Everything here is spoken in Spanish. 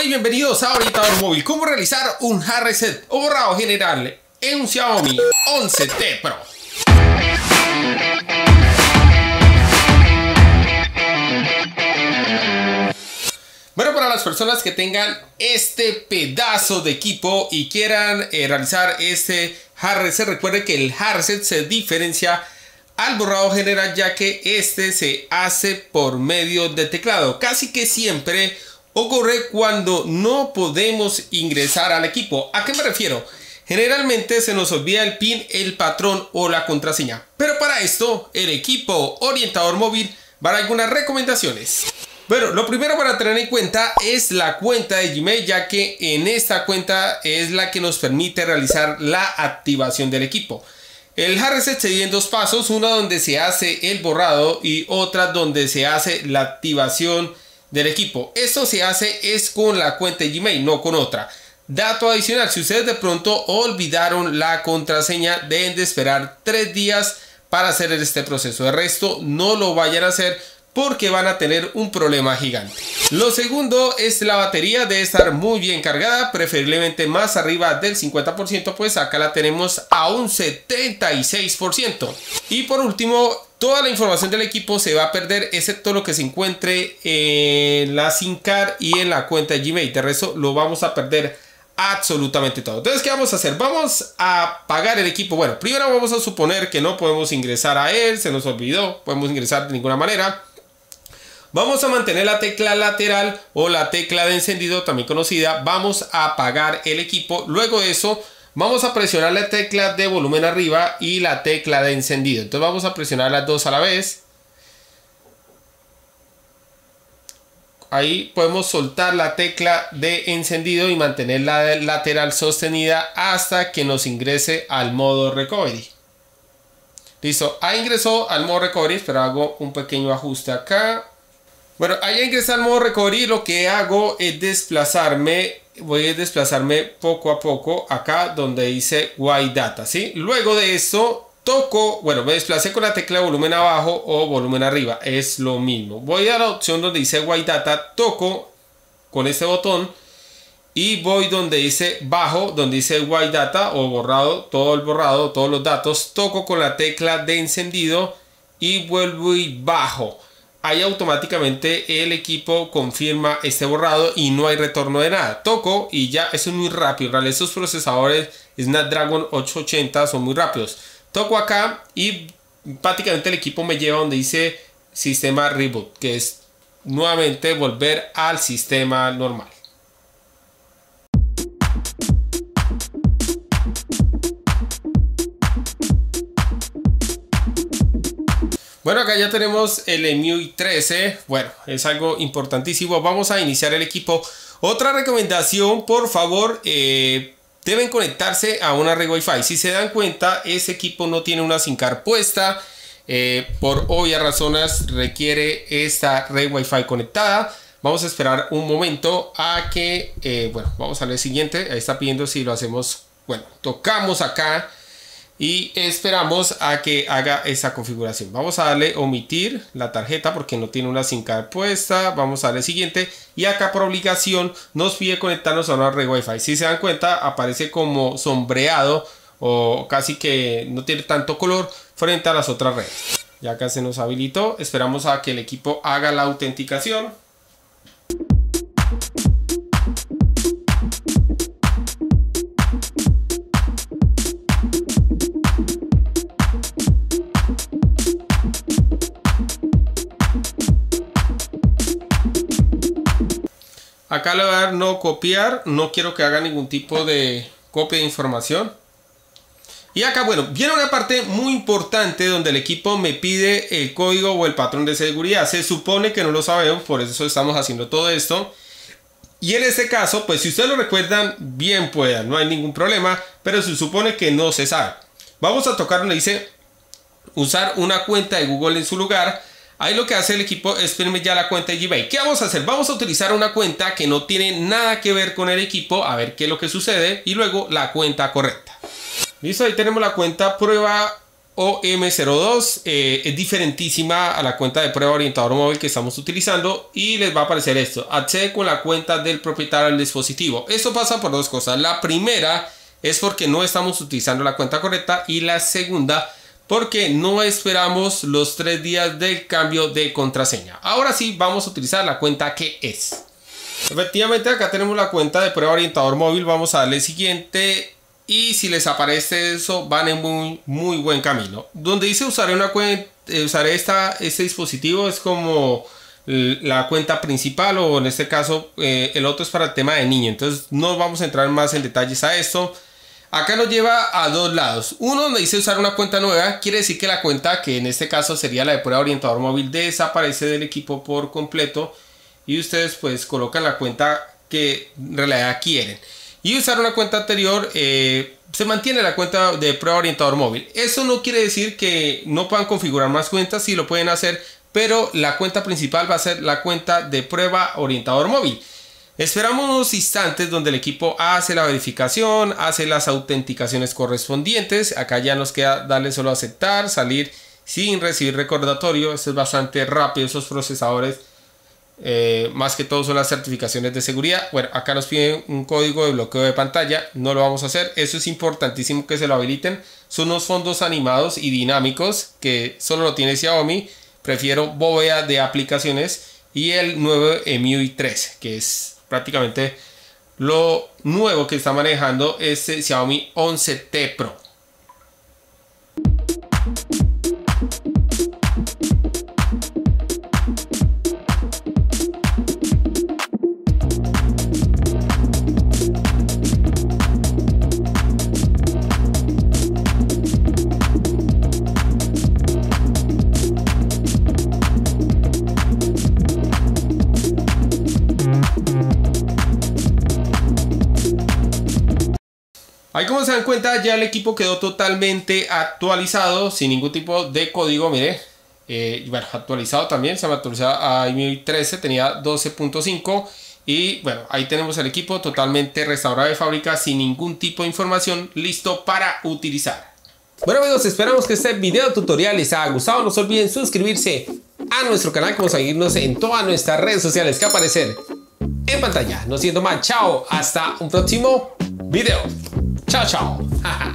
Hola y bienvenidos a Orientador Móvil. ¿Cómo realizar un hard reset o borrado general en un Xiaomi 11T Pro? Bueno, para las personas que tengan este pedazo de equipo y quieran realizar este hard reset, recuerde que el hard reset se diferencia al borrado general, ya que este se hace por medio de teclado. Casi que siempre ocurre cuando no podemos ingresar al equipo. ¿A qué me refiero? Generalmente se nos olvida el PIN, el patrón o la contraseña. Pero para esto, el equipo Orientador Móvil va a dar algunas recomendaciones. Bueno, lo primero para tener en cuenta es la cuenta de Gmail, ya que en esta cuenta es la que nos permite realizar la activación del equipo. El hard reset se divide en dos pasos, una donde se hace el borrado y otra donde se hace la activación del equipo. Esto se hace es con la cuenta de Gmail, no con otra. Dato adicional: si ustedes de pronto olvidaron la contraseña, deben de esperar 3 días para hacer este proceso. De resto, no lo vayan a hacer porque van a tener un problema gigante. Lo segundo es la batería. Debe estar muy bien cargada, preferiblemente más arriba del 50%, pues acá la tenemos a un 76%. Y por último, toda la información del equipo se va a perder, excepto lo que se encuentre en la SIM card y en la cuenta de Gmail. De resto lo vamos a perder absolutamente todo. Entonces, ¿qué vamos a hacer? Vamos a apagar el equipo. Bueno, primero vamos a suponer que no podemos ingresar a él, se nos olvidó, podemos ingresar de ninguna manera. Vamos a mantener la tecla lateral o la tecla de encendido, también conocida. Vamos a apagar el equipo. Luego de eso, vamos a presionar la tecla de volumen arriba y la tecla de encendido. Entonces vamos a presionar las dos a la vez. Ahí podemos soltar la tecla de encendido y mantener la lateral sostenida hasta que nos ingrese al modo recovery. Listo, ahí ingresó al modo recovery, pero hago un pequeño ajuste acá. Bueno, ahí ingresé al modo recovery. Lo que hago es desplazarme. Voy a desplazarme poco a poco acá donde dice White Data, ¿sí? Luego de eso toco, bueno, me desplacé con la tecla de volumen abajo o volumen arriba, es lo mismo. Voy a la opción donde dice White Data, toco con este botón y voy donde dice bajo, donde dice White Data o borrado, todo el borrado, todos los datos. Toco con la tecla de encendido y vuelvo y bajo. Ahí automáticamente el equipo confirma este borrado y no hay retorno de nada. Toco y ya, eso es muy rápido. En realidad estos procesadores Snapdragon 880 son muy rápidos. Toco acá y prácticamente el equipo me lleva donde dice sistema reboot, que es nuevamente volver al sistema normal. Bueno, acá ya tenemos el EMUI 13. Bueno, es algo importantísimo. Vamos a iniciar el equipo. Otra recomendación, por favor, deben conectarse a una red Wi-Fi. Si se dan cuenta, ese equipo no tiene una SIM card puesta. Por obvias razones requiere esta red Wi-Fi conectada. Vamos a esperar un momento a que, bueno, vamos a ver el siguiente. Ahí está pidiendo si lo hacemos. Bueno, tocamos acá y esperamos a que haga esa configuración. Vamos a darle omitir la tarjeta porque no tiene una SIM card puesta. Vamos a darle siguiente y acá por obligación nos pide conectarnos a una red Wi-Fi. Si se dan cuenta, aparece como sombreado o casi que no tiene tanto color frente a las otras redes. Ya acá se nos habilitó. Esperamos a que el equipo haga la autenticación. Acá le voy a dar no copiar, no quiero que haga ningún tipo de copia de información. Y acá, bueno, viene una parte muy importante donde el equipo me pide el código o el patrón de seguridad. Se supone que no lo sabemos, por eso estamos haciendo todo esto. Y en este caso, pues si ustedes lo recuerdan, bien puedan, no hay ningún problema, pero se supone que no se sabe. Vamos a tocar donde dice usar una cuenta de Google en su lugar. Ahí lo que hace el equipo es pedirme ya la cuenta de Gmail. ¿Qué vamos a hacer? Vamos a utilizar una cuenta que no tiene nada que ver con el equipo, a ver qué es lo que sucede, y luego la cuenta correcta. Listo, ahí tenemos la cuenta prueba OM02 es diferentísima a la cuenta de prueba orientador móvil que estamos utilizando y les va a aparecer esto: accede con la cuenta del propietario del dispositivo. Esto pasa por dos cosas. La primera es porque no estamos utilizando la cuenta correcta y la segunda porque no esperamos los 3 días del cambio de contraseña. Ahora sí vamos a utilizar la cuenta que es. Efectivamente acá tenemos la cuenta de prueba orientador móvil. Vamos a darle siguiente. Y si les aparece eso, van en muy buen camino. Donde dice usaré una cuenta, usaré este dispositivo, es como la cuenta principal, o en este caso el otro es para el tema de niño. Entonces no vamos a entrar más en detalles a esto. Acá nos lleva a dos lados. Uno donde dice usar una cuenta nueva, quiere decir que la cuenta, que en este caso sería la de prueba orientador móvil, desaparece del equipo por completo y ustedes pues colocan la cuenta que en realidad quieren. Y usar una cuenta anterior, se mantiene la cuenta de prueba orientador móvil. Eso no quiere decir que no puedan configurar más cuentas, sí lo pueden hacer, pero la cuenta principal va a ser la cuenta de prueba orientador móvil. Esperamos unos instantes donde el equipo hace la verificación, hace las autenticaciones correspondientes. Acá ya nos queda darle solo a aceptar, salir sin recibir recordatorio. Esto es bastante rápido, esos procesadores. Más que todo son las certificaciones de seguridad. Bueno, acá nos piden un código de bloqueo de pantalla, no lo vamos a hacer. Eso es importantísimo que se lo habiliten. Son unos fondos animados y dinámicos que solo lo tiene Xiaomi. Prefiero bóveda de aplicaciones y el nuevo MIUI 13, que es prácticamente lo nuevo que está manejando este Xiaomi 11T Pro. Ahí, como se dan cuenta, ya el equipo quedó totalmente actualizado, sin ningún tipo de código. Mire, bueno, actualizado también, se me actualizó a MIUI 13, tenía 12.5. Y bueno, ahí tenemos el equipo totalmente restaurado de fábrica, sin ningún tipo de información, listo para utilizar. Bueno amigos, esperamos que este video tutorial les haya gustado. No se olviden suscribirse a nuestro canal, como seguirnos en todas nuestras redes sociales que aparecen en pantalla. No siendo más, chao, hasta un próximo video. Chao, chao.